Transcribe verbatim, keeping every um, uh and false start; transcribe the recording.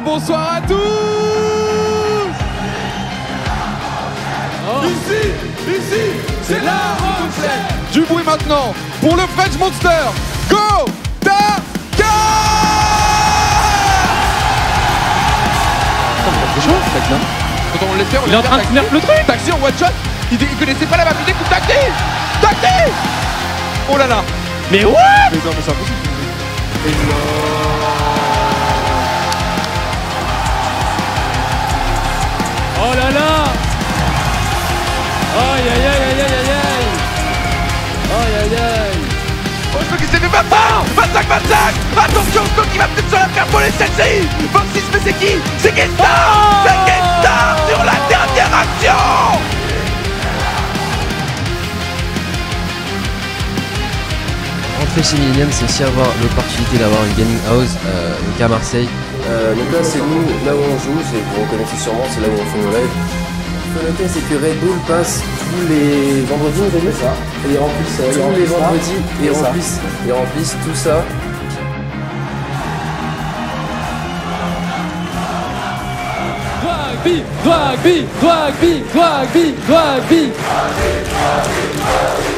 bonsoir à tous. oh. Ici, ici, c'est la recette. Du bruit maintenant pour le French Monster. Go Taka. C'est chaud en fait, non? Quand on le laisse faire, on il est en train de tenir le truc. Taxi en one shot. Il, il connaissait pas la map, il écoute Taxi. Taxi. Oh là là. Mais what? Mais non, mais c'est impossible. Et non. Oh là là. Aïe aïe aïe aïe aïe aïe aïe. Aïe aïe aïe. Oh, je crois qu'il s'est fait maintenant. Vingt-cinq vingt-cinq. Attention, Coq qui va peut-être se la faire voler celle-ci. Foxy, mais c'est qui? C'est Kesta. Oh, c'est Kesta sur la dernière action. Rentrer chez Millennium, c'est aussi avoir l'opportunité d'avoir une gaming house, euh, donc à Marseille. Euh, donc là, c'est nous, là où on joue, c'est, vous reconnaissez sûrement, c'est là où on fait nos lives. Ce qu'il faut noter, c'est que Red Bull passe tous les vendredis, vous avez ça, et ils remplissent euh, tous ils remplissent les vendredis, et ils remplissent, ils remplissent tout ça. Dwagby, Dwagby, Dwagby, Dwagby, Dwagby.